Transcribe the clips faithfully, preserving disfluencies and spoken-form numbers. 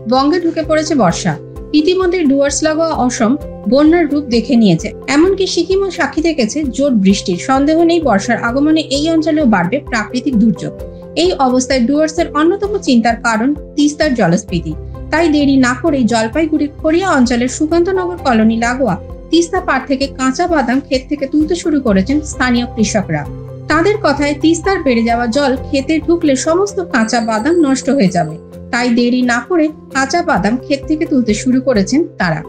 বঙ্গে ঢুকে পড়েছে বর্ষা। ইতিমধ্যে ডুয়ার্স লাগোয়া অসম বন্যার রূপ দেখে নিয়েছে, এমনকি সিকিমও সাক্ষী থেকেছে জোর বৃষ্টির। সন্দেহ নেই বর্ষার আগমনে এই অঞ্চলেও বাড়বে প্রাকৃতিক দুর্যোগ। এই অবস্থায় ডুয়ার্সের অন্যতম চিন্তার কারণ তিস্তার জলস্ফীতি। তাই দেরি না করেই জলপাইগুড়ির খড়িয়া অঞ্চলের সুকান্তনগর কলোনি লাগোয়া তিস্তা পাড় থেকে কাঁচা বাদাম ক্ষেত থেকে তুলতে শুরু করেছেন স্থানীয় কৃষকরা। তাদের কথায় তিস্তার বেড়ে যাওয়া জল ক্ষেতে ঢুকলে সমস্ত কাঁচা বাদাম নষ্ট হয়ে যাবে। তাই দেরি না করে কাঁচা বাদাম ক্ষেত থেকে তুলতে শুরু করেছেন তারা।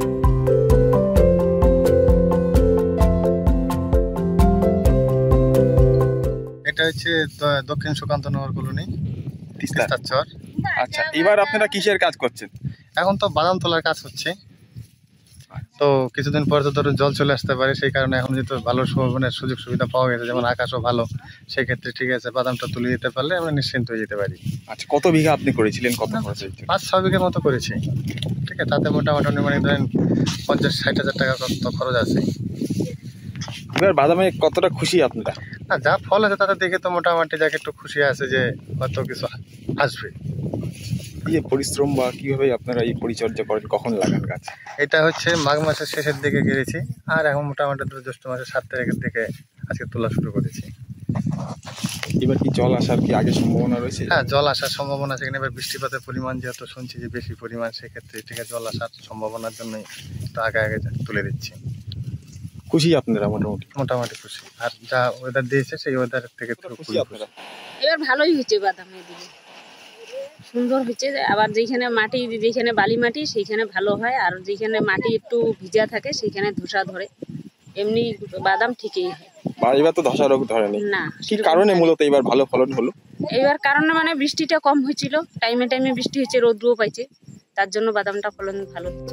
এটা হচ্ছে দক্ষিণ সুকান্তনগর কলোনি তিস্তার চর। আচ্ছা, এবার আপনারা কিসের কাজ করছেন? এখন তো বাদাম তোলার কাজ হচ্ছে, তো কিছুদিন পর তো ধরো জল চলে আসতে পারে, সেই কারণে এখন যেহেতু ভালো মানে সুযোগ সুবিধা পাওয়া গেছে, যেমন আকাশও ভালো, সেক্ষেত্রে ঠিক আছে বাদামটা তুলে দিতে পারলে আমরা নিশ্চিন্ত হয়ে যেতে পারি। আচ্ছা, কত বিঘা আপনি করেছিলেন? কত খরচ? পাঁচ ছয় বিঘার মতো করেছি। ঠিক আছে, তাতে মোটামুটি মানে ধরেন পঞ্চাশ ষাট হাজার টাকা কত খরচ আছে। এবার বাদামে কতটা খুশি আপনারা? না, যা ফল আছে তাতে দেখে তো মোটামুটি যাকে একটু খুশি আছে যে কত কিছু আসবে। এই যে পরিশ্রম বা কিভাবে আপনারা এই পরিচর্যা করেন, কখন লাগান গাছ? এটা হচ্ছে মাঘ মাসের শেষের দিকে গেড়েছি, আর এখন মোটামুটি জ্যৈষ্ঠ মাসের সাত তারিখের দিকে আজকে তোলা শুরু করেছি। এবার কি জল আসার কি আগে সম্ভাবনা রয়েছে? হ্যাঁ, জল আসার সম্ভাবনা আছে। এবার বৃষ্টিপাতের পরিমাণ যেহেতু শুনছি যে বেশি পরিমাণ, সেক্ষেত্রে ঠিক আছে জল আসার সম্ভাবনার জন্যই একটু আগে আগে তুলে দিচ্ছি। খুশি আপনারা? মোটামুটি মোটামুটি খুশি। আর যা ওয়েদার দিয়েছে সেই ওয়েদার থেকে খুশি আপনারা? এবার ভালোই হচ্ছে, বাদামের দিকে সুন্দর হচ্ছে। আবার যেখানে মাটি, যেখানে বালি মাটি সেইখানে ভালো হয়, আর যেখানে মাটি একটু ভিজা থাকে সেইখানে ধসা ধরে। এমনি বাদাম ঠিকই হয়। এবার তো ধসা রোগ ধরেনি না। কি কারণে মূলত এবার ভালো ফলন হলো? এবার কারণে মানে বৃষ্টিটা কম হয়েছিল, টাইমে টাইমে বৃষ্টি হচ্ছে, রোদ্রও পাইছে, তার জন্য বাদামটা ফলন ভালো হচ্ছে।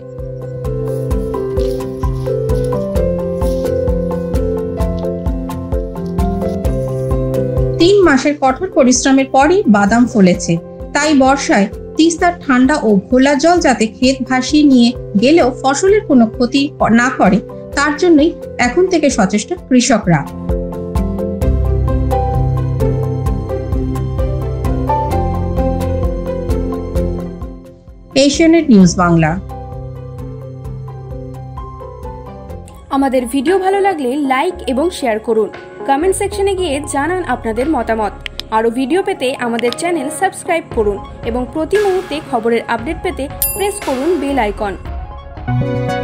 তিন মাসের কঠোর পরিশ্রমের পরই বাদাম ফলেছে। তাই বর্ষায় তিস্তার ঠান্ডা ও ঘোলা জল যাতে ক্ষেত ভাসিয়ে নিয়ে গেলেও ফসলের কোনো ক্ষতি না করে, তার জন্যই এখন থেকে সচেষ্ট কৃষকরা। এশিয়ানেট নিউজ বাংলা। আমাদের ভিডিও ভালো লাগলে লাইক এবং শেয়ার করুন। কমেন্ট সেকশনে গিয়ে জানান আপনাদের মতামত। আরও ভিডিও পেতে আমাদের চ্যানেল সাবস্ক্রাইব করুন এবং প্রতি মুহূর্তে খবরের আপডেট পেতে প্রেস করুন বেল আইকন।